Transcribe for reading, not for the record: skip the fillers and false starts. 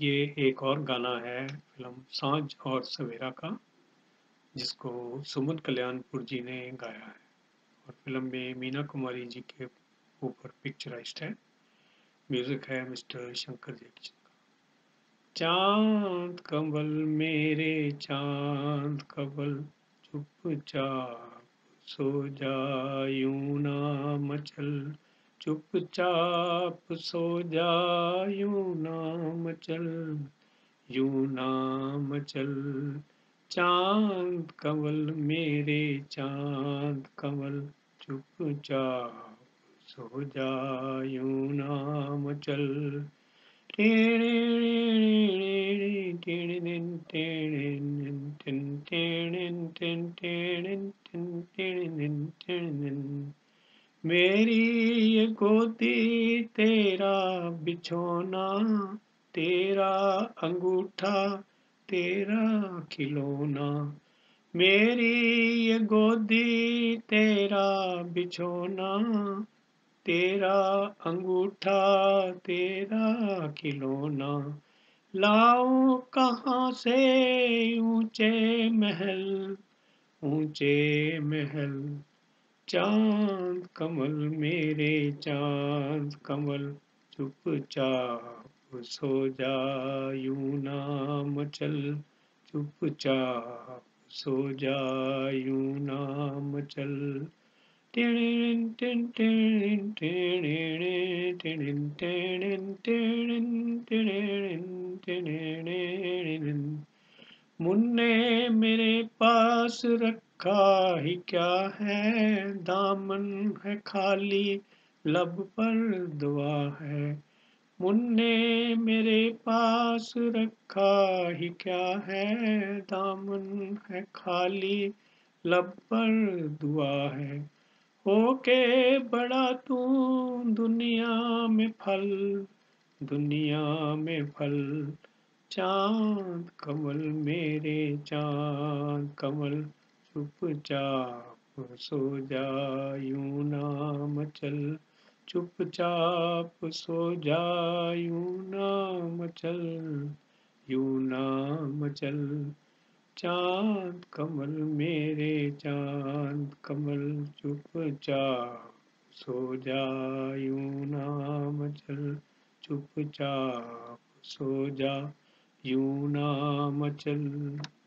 ये एक और गाना है फिल्म सांझ और सवेरा का, जिसको सुमन कल्याणपुर जी ने गाया है और फिल्म में मीना कुमारी जी के ऊपर पिक्चराइज्ड है। म्यूजिक है मिस्टर शंकर जयकिशन का। चांद कमल मेरे चांद कमल, चुपचाप सो जा, यूं ना मचल, चुपचाप सो जा, यूं ना मचल, यूं ना मचल। चांद कमल मेरे चांद कमल, चुपचाप सो जा, यूं ना मचल। मेरी ये गोदी तेरा बिछोना, तेरा अंगूठा तेरा खिलौना। मेरी ये गोदी तेरा बिछोना, तेरा अंगूठा तेरा खिलौना। लाऊं कहाँ से ऊंचे महल, ऊंचे महल। चांद कमल मेरे चांद कमल, चुपचाप सो जा, यूं ना मचल, चुपचाप सो जा, यूं ना मचल। मुन्ने मेरे पास रखा ही क्या है, दामन है खाली लब पर दुआ है। मुन्ने मेरे पास रखा ही क्या है, दामन है खाली लब पर दुआ है। होके बड़ा तू दुनिया में फल, दुनिया में फल। चांद कमल मेरे चांद कमल, चुपचाप सो जा, यूं ना मचल, चुपचाप सो जा, यूं ना मचल, यूं ना मचल। चांद कमल मेरे चांद कमल, चुपचाप सो जा, यूं ना मचल, चुपचाप सो जा, यूं ना मचल।